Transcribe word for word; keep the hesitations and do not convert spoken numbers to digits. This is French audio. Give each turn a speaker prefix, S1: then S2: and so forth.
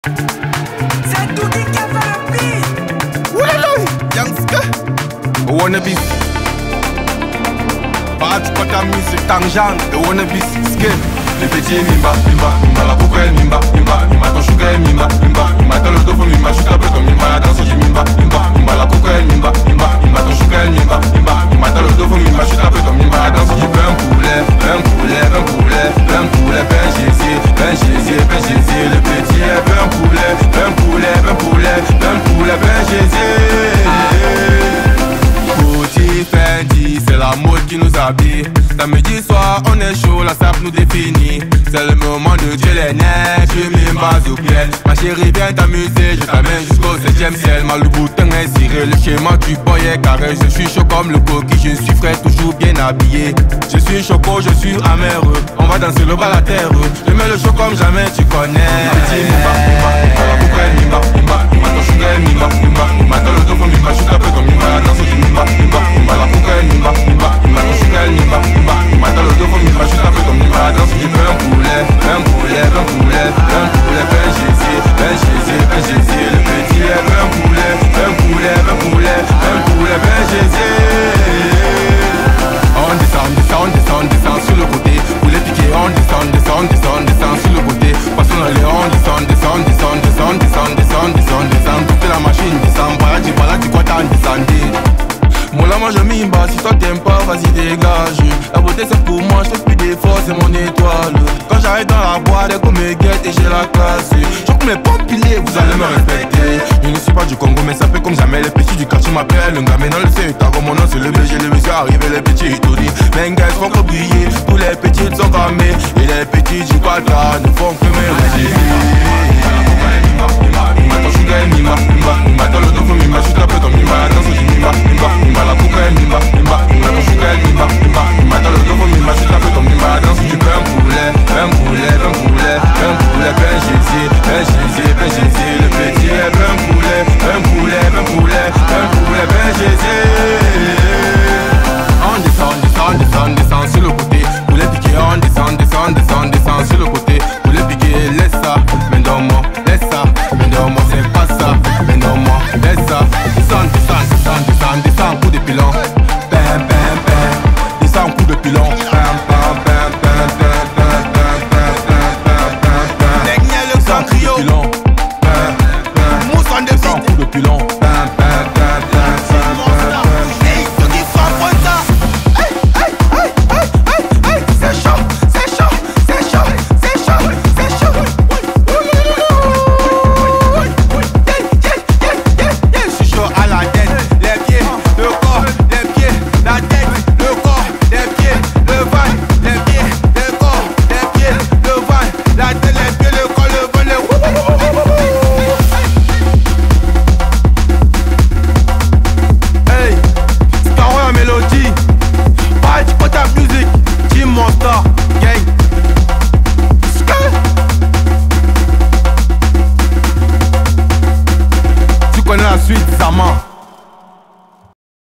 S1: C'est tout qui a fait le beat.
S2: Oulala, Yangska. Wannabes. Parati kwa ta musique, Tanjan, et Wannabes, Skin. Les petits mimba, mimba, mimba, la coco elle mimba, mimba, mimba, ton sugar elle mimba, mimba, mimba, dans le dos faut mimba, je t'appelle comme mimba, la danse j'ai mimba, mimba, mimba, la coco elle mimba, mimba, mimba, ton sugar elle mimba, mimba, mimba, dans le dos faut mimba, je t'appelle comme mimba, la danse j'ai un poulet, un poulet, un poulet, un poulet, ben Jésus, ben Jésus, ben Jésus, le petit est un poulet, un poulet, un poulet, un poulet, ben Jésus. Gucci, Fendi, c'est la mode qui nous habille. Samedi soir, on est chaud, la sape nous définit. C'est le moment de Dieu les neiges, je mets ma au pied. Ma chérie, viens t'amuser, je t'amène jusqu'au septième ciel. Mal le bouton est ciré, le schéma du boy est carré. Je suis chaud comme le coquille, je suis frais, toujours bien habillé. Je suis choco, je suis amer. On va danser le bal à terre. Je mets le show comme jamais, tu connais. Petit mimba, mimba, mimba, la coupe elle mimba, mimba, mimba, ton sugar elle mimba, mimba, mimba, dans le dos faut mimba, je t'appelle comme mimba, la danse du mimba, mimba, mimba, la coupe elle mimba, mimba, mimba, ton sugar elle mimba, mimba, mimba, dans le dos faut mimba, je t'appelle comme mimba, la danse du un poulet, un poulet, un poulet, un poulet, ben Jésus, ben Jésus, ben Jésus, le petit est un poulet, un poulet, un poulet, un poulet, ben Jésus. On descend, descend, descend, descend sur le côté. Poulet piqué, on descend, descend, descend, descend sur le côté. Passons dans les on descend, descend, descend, descend, descend, descend, descend, descend. Toute la machine descend, baladi, baladi, quoi t'en descendé. Moi là moi je m'imba, si toi t'aimes pas vas-y dégage. La beauté c'est pour moi, je fais plus d'efforts, c'est mon étoile. Quand j'arrive dans la boîte, elle me guette et j'ai la classe. Je que mes pompes pilées, vous allez me respecter. Je ne suis pas du Congo mais ça fait comme jamais. Les petits du quartier m'appellent un gars, mais dans le C t'as comme mon nom c'est le B G. Les messieurs arrivés, les petits tout dit. Mais gars font que briller, tous les petits sont gamés. Et les petits du Quata ne font que me réagir. Ton sugar est mimba, mimba, mimba, dans le dos faut mimba, je t'appelle comme mimba, la danse du mimba, mimba, mimba, la coco est mimba, mimba, mimba, ton sugar est mimba, mimba, mimba, dans le dos faut mimba, je t'appelle comme mimba, la danse du un poulet, un poulet, un poulet, un poulet, ben Jésus, ben Jésus, ben Jésus, le petit est un poulet, un poulet, un poulet, un poulet, ben Jésus. On descend, descend, descend, descend sur le côté, poulet piqué, on descend, descend, descend, descend sur le côté, poulet piqué, laisse ça, mais dans moi, laisse ça, mais dans moi, c'est pas ça, mais dans moi, laisse ça, descend, descend, descend, descend, descend, coup de pilon, bam, bam, bam, descend, coup de pilon, bam, bam, bam, bam, bam, bam, bam, bam, bam, bam, bam,
S1: Technique le sang trio.
S2: pilon, bam, bam,
S1: Mousse en
S2: descend,
S1: débit.
S2: coup de pilon, bam, bam, bam, bam.